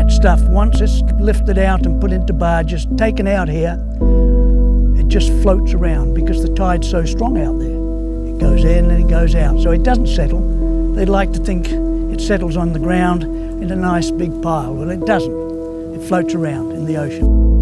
that stuff, once it's lifted out and put into barges, taken out here, it just floats around because the tide's so strong out there. It goes in and it goes out, so it doesn't settle. They'd like to think it settles on the ground in a nice big pile. Well, it doesn't. It floats around in the ocean.